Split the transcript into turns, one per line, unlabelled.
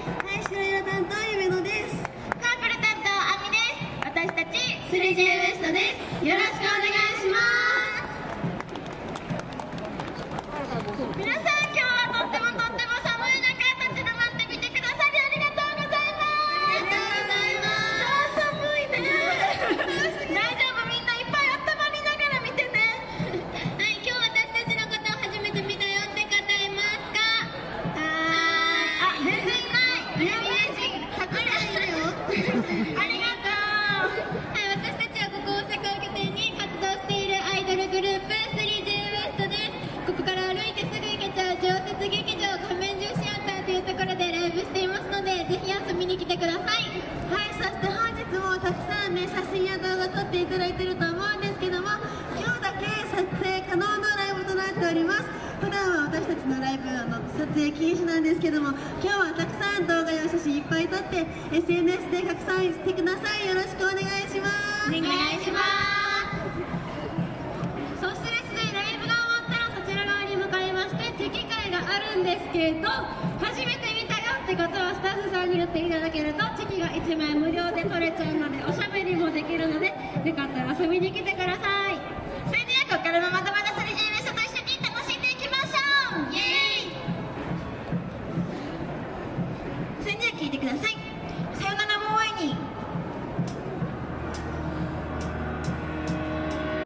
はい、白色担当ゆめのです。
パープル担当あみです。私たち
3J ウエストです。よろしくお願いします。
皆さん、今日はとっても寒い中立ち止まってみてくださりありがとうございます。
ありがとうございます。
超寒いね。大丈夫、みんないっぱい温まりながら見てね。
はい、今日私たちのことを初めて見たよって方いますか？
あ、全然いない。有名人隠れてるよ。ありがとう。
はい、私たちはここ大阪を拠点に活動しているアイドルグループ 3J ウエストです。ここから歩いてすぐ行けちゃう常設劇場仮面重視アンターというところでライブしていますので、ぜひ遊びに来てください。はい、そして本日もたくさんね、写真や動画撮っていただいていると思うんですけども、今日だけ撮影可能なライブとなっております。普段は私たちのライブ撮影禁止なんですけども、今日はたくさん動画や写真いっぱい撮って SNS で拡散してください。よろしくお願いします。
お願いします。そしてですね、ライブが終わったらそちら側に向かいましてチェキ会があるんですけど、初めて見たよってことはスタッフさんに言っていただけるとチェキが1枚無料で取れちゃうので、おしゃべりもできるので、よかったら遊びに来てください。それではここからもまたまた